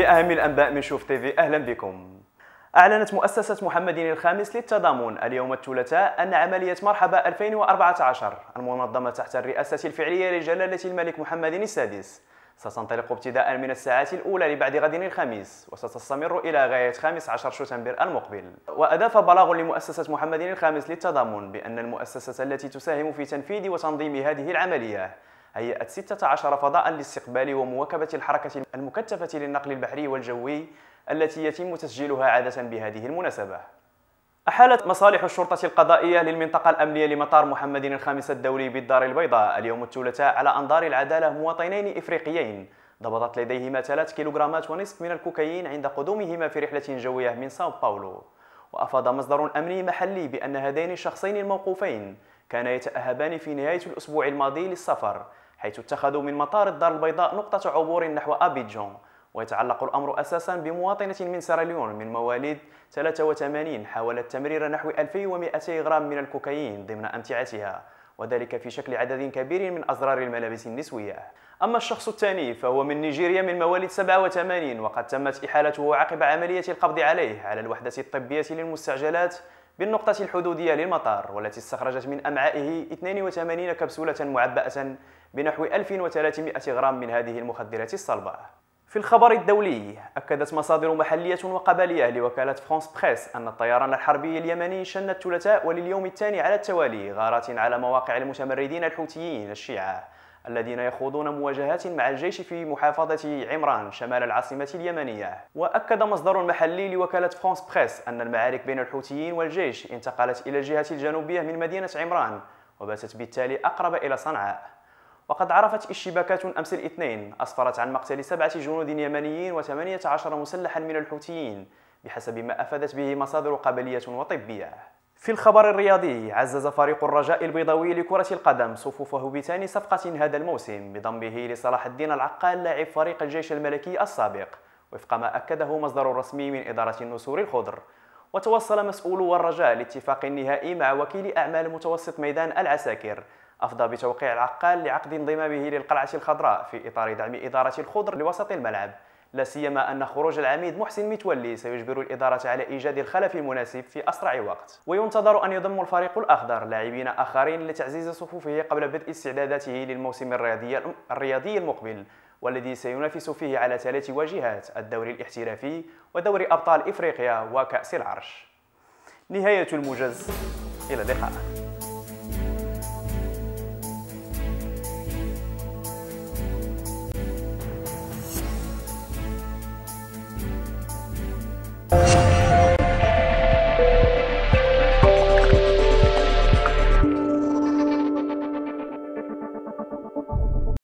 بأهم الأنباء من شوف تيفي. أهلا بكم. أعلنت مؤسسة محمد الخامس للتضامن اليوم الثلاثاء أن عملية مرحبا 2014 المنظمة تحت الرئاسة الفعلية لجلالة الملك محمد السادس ستنطلق ابتداء من الساعات الأولى لبعد غد الخميس وستستمر إلى غاية 15 شتنبر المقبل. وأضاف بلاغ لمؤسسة محمد الخامس للتضامن بأن المؤسسة التي تساهم في تنفيذ وتنظيم هذه العملية هيئت 16 فضاء لاستقبال ومواكبة الحركة المكثفة للنقل البحري والجوي التي يتم تسجيلها عادة بهذه المناسبة. أحالت مصالح الشرطة القضائية للمنطقة الأمنية لمطار محمد الخامس الدولي بالدار البيضاء اليوم الثلاثاء على أنظار العدالة مواطنين إفريقيين ضبطت لديهما 3 كيلوغرامات ونصف من الكوكايين عند قدومهما في رحلة جوية من ساو باولو. وأفاد مصدر أمني محلي بأن هذين الشخصين الموقوفين كانا يتأهبان في نهاية الأسبوع الماضي للسفر، حيث اتخذوا من مطار الدار البيضاء نقطة عبور نحو أبيجان. ويتعلق الأمر أساساً بمواطنة من سيراليون من مواليد 83 حاولت تمرير نحو 2200 غرام من الكوكايين ضمن أمتعتها، وذلك في شكل عدد كبير من أزرار الملابس النسوية. أما الشخص الثاني فهو من نيجيريا من مواليد 87 وقد تمت إحالته عقب عملية القبض عليه على الوحدة الطبية للمستعجلات بالنقطة الحدودية للمطار، والتي استخرجت من أمعائه 82 كبسولة معبأة بنحو 1300 غرام من هذه المخدرات الصلبة. في الخبر الدولي، أكدت مصادر محلية وقبلية لوكالة فرانس بريس أن الطيران الحربي اليمني شن الثلاثاء ولليوم الثاني على التوالي غارات على مواقع المتمردين الحوثيين الشيعة الذين يخوضون مواجهات مع الجيش في محافظة عمران شمال العاصمة اليمنية. وأكد مصدر محلي لوكالة فرانس بريس أن المعارك بين الحوثيين والجيش انتقلت إلى الجهة الجنوبية من مدينة عمران وباتت بالتالي أقرب إلى صنعاء. وقد عرفت اشتباكات أمس الاثنين أسفرت عن مقتل 7 جنود يمنيين و18 مسلحا من الحوثيين بحسب ما أفادت به مصادر قبلية وطبية. في الخبر الرياضي، عزز فريق الرجاء البيضاوي لكرة القدم صفوفه بثاني صفقة هذا الموسم بضمه لصلاح الدين العقال لاعب فريق الجيش الملكي السابق وفق ما أكده مصدر رسمي من إدارة النسور الخضر. وتوصل مسؤولو الرجاء لاتفاق نهائي مع وكيل أعمال متوسط ميدان العساكر أفضى بتوقيع العقال لعقد انضمامه للقلعة الخضراء في إطار دعم إدارة الخضر لوسط الملعب، لا سيما أن خروج العميد محسن متولي سيجبر الإدارة على إيجاد الخلف المناسب في أسرع وقت. وينتظر أن يضم الفريق الأخضر لاعبين آخرين لتعزيز صفوفه قبل بدء استعداداته للموسم الرياضي المقبل، والذي سينافس فيه على 3 واجهات: الدوري الاحترافي ودوري أبطال إفريقيا وكأس العرش. نهاية الموجز، إلى اللقاء.